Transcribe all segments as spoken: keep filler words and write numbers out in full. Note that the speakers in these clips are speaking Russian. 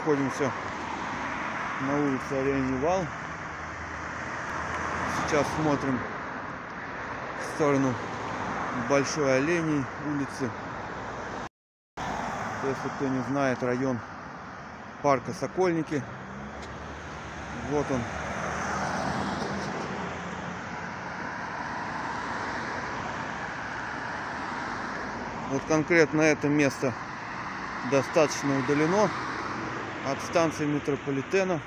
находимся на улице Оленей Вал. Сейчас смотрим в сторону Большой Оленей улицы. Если кто не знает, район парка Сокольники. Вот он. Вот конкретно это место достаточно удалено от станции метрополитена.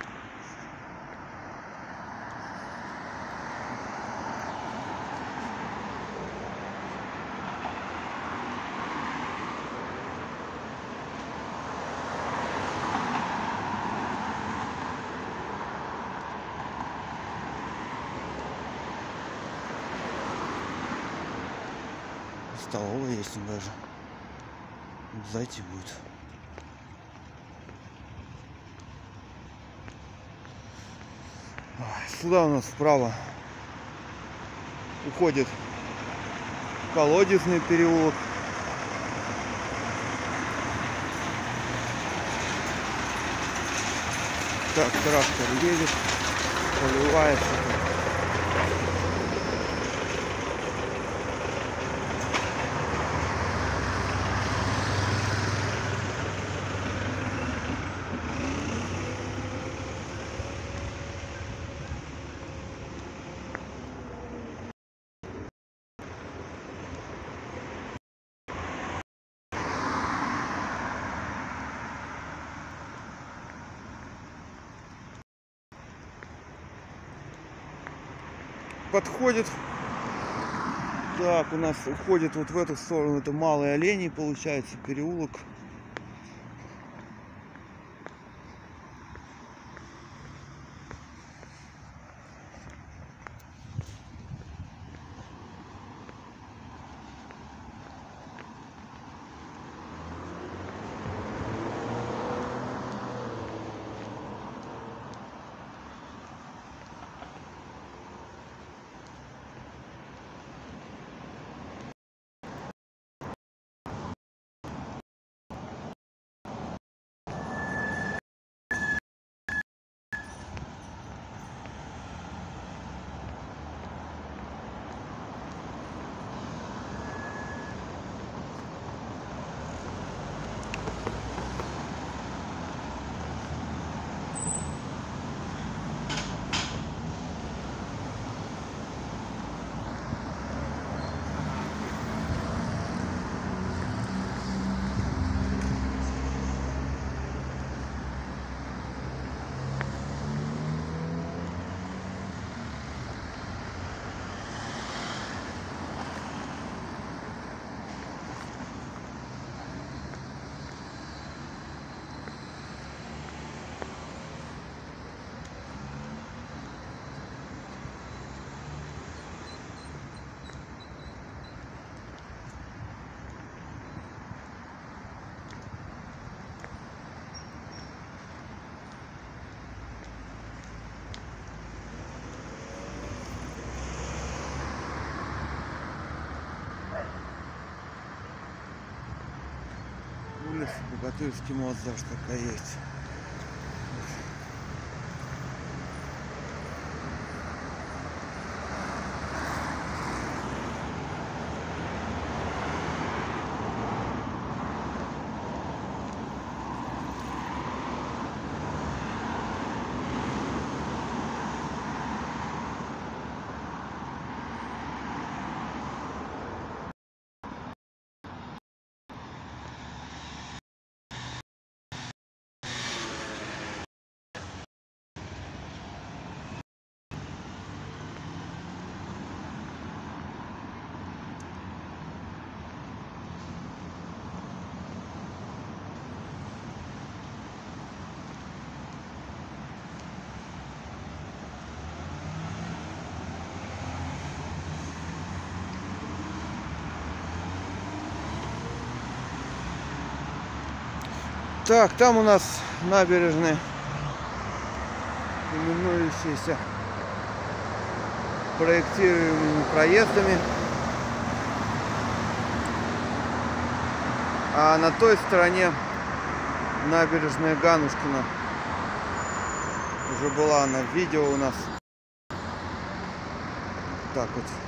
Столовая есть даже. Зайти будет. Сюда у нас справа уходит Колодезный переулок. Так, трактор едет, поливается. Подходит. Так, у нас уходит вот в эту сторону. Это Малый Оленей, получается, переулок. Богатырский мост даже такая есть. Так, там у нас набережные, именующиеся проектируемыми проездами. А на той стороне Набережная Ганушкина. Уже была она в видео у нас. Так вот.